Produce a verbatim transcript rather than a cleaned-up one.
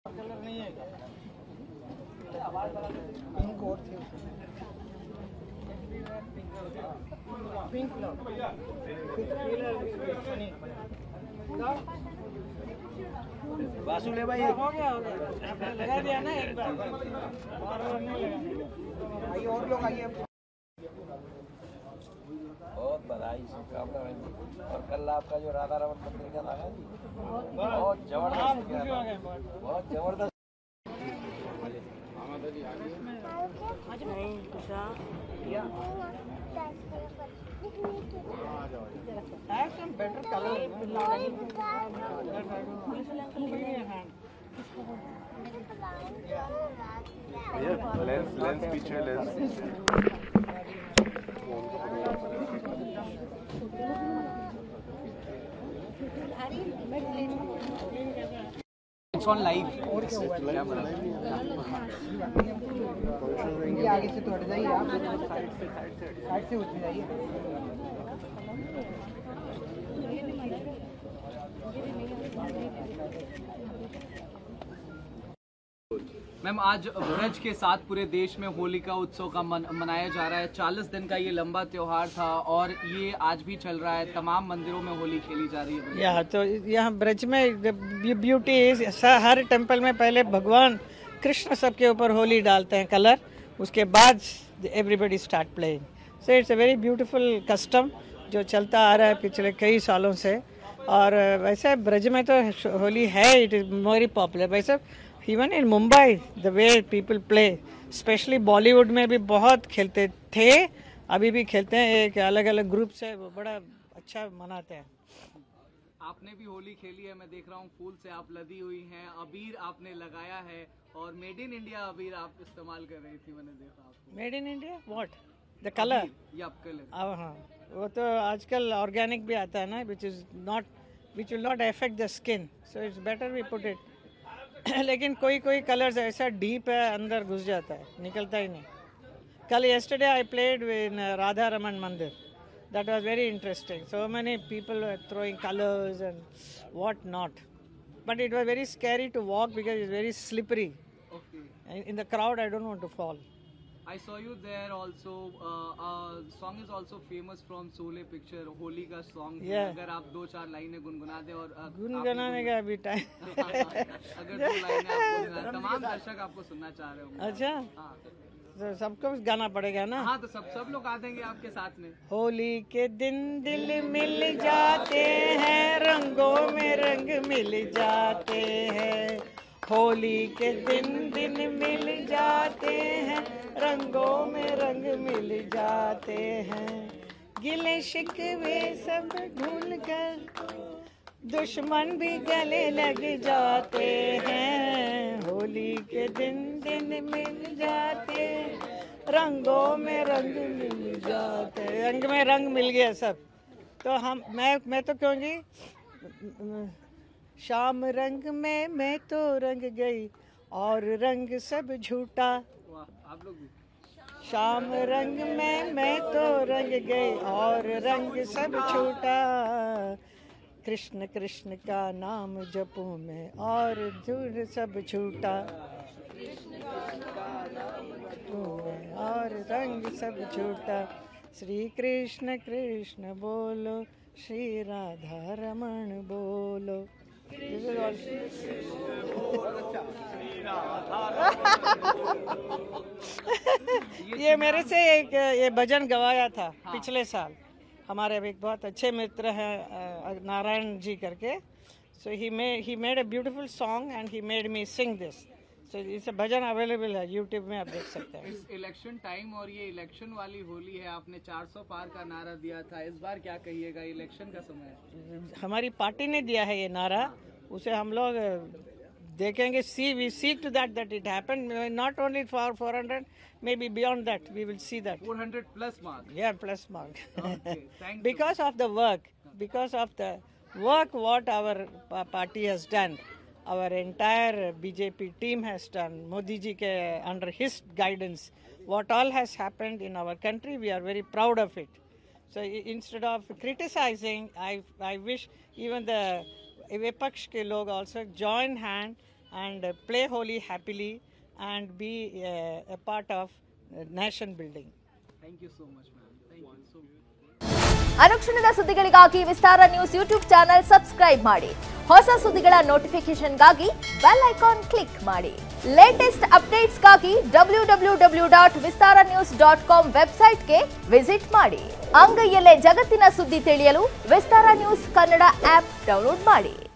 Colour नहीं है क्या? पिंक और थे पिंक वासु ले भाई हो गया हो गया आपने लगा दिया ना एक बार और नहीं लगा। आइए और लोग आइए। बहुत बधाई शुभकामनाएं। और कल आपका जो राधा रमन मंदिर का था जी बहुत जबरदस्त किया था, बहुत जबरदस्त। बेटर कलर लेंस लेंस पीछे लेंस It's on live. और क्या हुआ है? आगे से तो हट जाइए आप, साइड से उठ जाइए। मैम, आज ब्रज के साथ पूरे देश में होली का उत्सव का मन, मनाया जा रहा है। चालीस दिन का ये लंबा त्योहार था और ये आज भी चल रहा है। तमाम मंदिरों में होली खेली जा रही है। यहाँ तो यहाँ ब्रज में ब्यूटी हर टेम्पल में पहले भगवान कृष्ण सबके ऊपर होली डालते हैं कलर, उसके बाद everybody start playing. So it's a very beautiful custom जो चलता आ रहा है पिछले कई सालों से। और वैसे ब्रज में तो होली है, इट इज़ वेरी पॉपुलर। वैसे even in Mumbai the way people play, specially Bollywood में भी बहुत खेलते थे, अभी भी खेलते हैं। एक अलग अलग ग्रुप से वो बड़ा अच्छा मनाते हैं। आपने भी होली खेली है, मैं देख रहा हूँ फूल से आप लदी हुई हैं, अबीर आपने लगाया है और मेड इन इंडिया अबीर आप इस्तेमाल कर रही थी, मैंने देखा आपको। Made in India what? The colour? या कलर? अब हाँ, वो तो आजकल ऑर्गेनिक भी आता है ना, which is not which will not affect the skin, so it's better we put it. लेकिन कोई कोई कलर्स ऐसा डीप है, अंदर घुस जाता है, निकलता ही नहीं। कल yesterday I played in Radha Raman Mandir. That was very interesting. So many people were throwing colors and what not. But it was very scary to walk because it's very slippery. Okay. And in the crowd, I don't want to fall. I saw you there also. Uh, uh, song is also famous from Sole picture, Holi का song। Yeah. अगर आप दो चार लाइनें गुनगुना दें और uh, गुनगुनाने का भी टाइम। अगर दो लाइनें आप गुनगुना, तमाम दर्शक आपको सुनना चाह रहे होंगे। अच्छा, हाँ तो सबको गाना पड़ेगा ना? हाँ, तो सब सब लोग आ देंगे आपके साथ में। होली के दिन दिल मिल जाते हैं, रंगों में रंग मिल जाते हैं। होली के दिन दिन मिल जाते हैं, रंगों में रंग मिल जाते हैं। गिले शिकवे सब भूल कर दुश्मन भी गले लग जाते हैं। होली के दिन दिन मिल जाते, रंगों में रंग मिल जाते। रंग में रंग मिल गया सब। तो हम मैं मैं तो कहूँगी, शाम रंग में मैं तो रंग गई और रंग सब झूठा। आप लोग भी शाम रंग में मैं तो रंग गई और रंग सब छूटा। कृष्ण कृष्ण का नाम जपूं मैं और दूर सब छूटा। और रंग सब छूटा। श्री कृष्ण कृष्ण बोलो, श्री राधा रमण बोलो। ये मेरे से एक ये भजन गवाया था पिछले साल। हमारे एक बहुत अच्छे मित्र हैं नारायण जी करके। So he made he made a beautiful song and he made me sing this. So इस भजन अवेलेबल है यूट्यूब में, आप देख सकते हैं। इस इलेक्शन टाइम और ये इलेक्शन वाली होली है, आपने चार सौ पार का नारा दिया था, इस बार क्या कहिएगा? इलेक्शन का समय है, हमारी पार्टी ने दिया है ये नारा, उसे हम लोग देखेंगे। See we see to that that it happen, not only for four hundred, may be beyond that, we will see that. Four hundred plus mark? Yeah, plus mark. Okay, thank you. Because of the work, because of the work what our pa- party has done, our entire B J P team has done, Modi ji ke under his guidance, what all has happened in our country, we are very proud of it. So i- instead of criticizing, I I wish even the विपक्ष के लोग also join hand and uh, play Holi happily and be uh, a part of uh, nation building. Thank you so much, ma'am. Thank you so much. ಅನುಕ್ಷಣದ ಸುದ್ದಿಗಳಿಗಾಗಿ Vistara news YouTube channel subscribe ಮಾಡಿ. ಹೊಸ ಸುದ್ದಿಗಳ ನೋಟಿಫಿಕೇಶನ್ಗಾಗಿ bell icon click ಮಾಡಿ. Latest ಅಪ್ಡೇಟ್ಸ್ಗಾಗಿ W W W dot Vistara news dot com ವೆಬ್ಸೈಟ್ಗೆ visit ಮಾಡಿ. ಅಂಗೈಯಲ್ಲೇ ಜಗತ್ತಿನ ಸುದ್ದಿ ತಿಳಿಯಲು Vistara news Kannada app download ಮಾಡಿ.